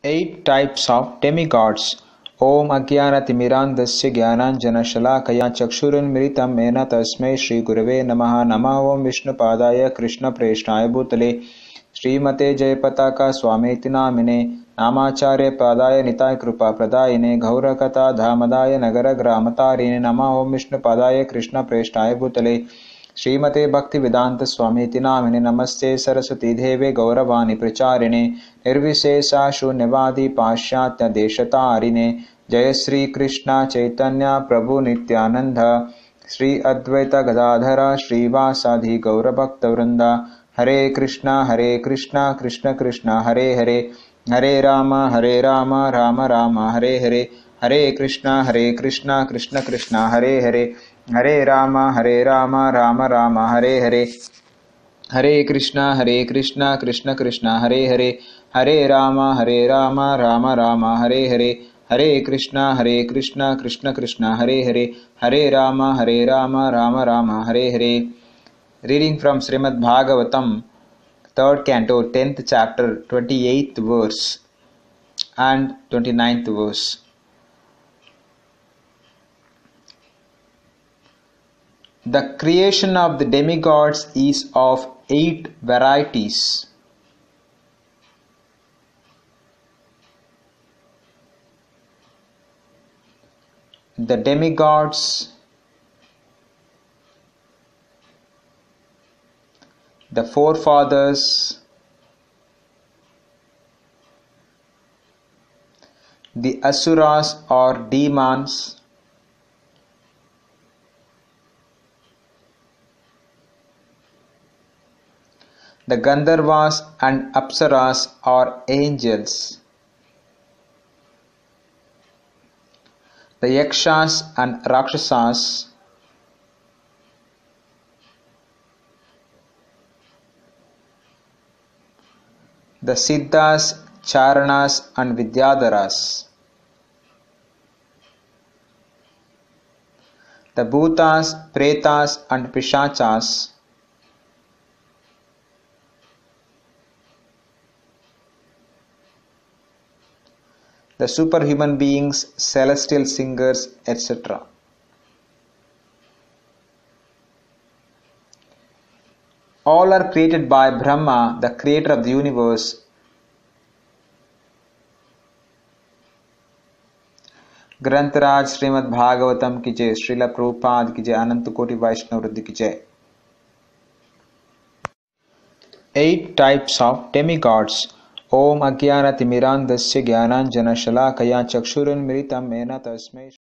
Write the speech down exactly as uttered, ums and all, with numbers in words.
Eight types of demigods. Om Ajnanatimirandasya Jnananjanashalakaya Chakshurunmiritam Mena Tasmai Shri Gurave Namaha Namah Om Vishnupadaya Krishna Preshnaya Bhutale Srimate Jayapataka Swameti Namine Namacharya Padaya Nitai Krupa Pradayine Gaurakata Dhamadaya Nagara Gramatarine Namah Om Vishnupadaya Krishna Preshnaya Bhutale श्रीमते भक्ति वेदांत स्वामीति नामिने नमस्ते सरस्वती देवे गौरवाणी प्रचारिणे निर्विशेषा शून्यवादी पाश्चात्य देशतारिणे जय श्री कृष्ण चैतन्य प्रभु नित्यानंद श्री अद्वैत गदाधर श्रीवासादि गौरभक्त वृंदा हरे कृष्णा हरे कृष्णा कृष्ण कृष्ण हरे हरे हरे राम हरे राम राम राम हरे हरे हरे कृष्णा हरे कृष्णा कृष्ण कृष्ण हरे हरे हरे राम हरे राम राम राम हरे हरे हरे कृष्णा हरे कृष्णा कृष्ण कृष्ण हरे हरे हरे राम हरे राम राम राम हरे हरे हरे कृष्णा हरे कृष्णा कृष्ण कृष्ण हरे हरे हरे राम हरे Ram Ram Ram Hare Hare. Reading from Srimad Bhagavatam, third canto, tenth chapter, twenty-eighth verse and twenty-ninth verse. The creation of the demigods is of eight varieties. The demigods, the forefathers, the asuras or demons, the Gandharvas and Apsaras are angels, the Yakshas and Rakshasas, the Siddhas, Charanas and Vidyadharas, the Bhutas, Pretas and Pishachas, the superhuman beings, celestial singers, et cetera. All are created by Brahma, the creator of the universe. ग्रंथराज Shrimad Bhagavatam की जय, श्रील प्रभुपाद की जय, अनंत कोटि वैष्णव वृद्धि की जय. Eight types of demigods. Om Ajnanatimirandasya Jnananjanashalakaya Chakshurunmiritam Mena Tasmai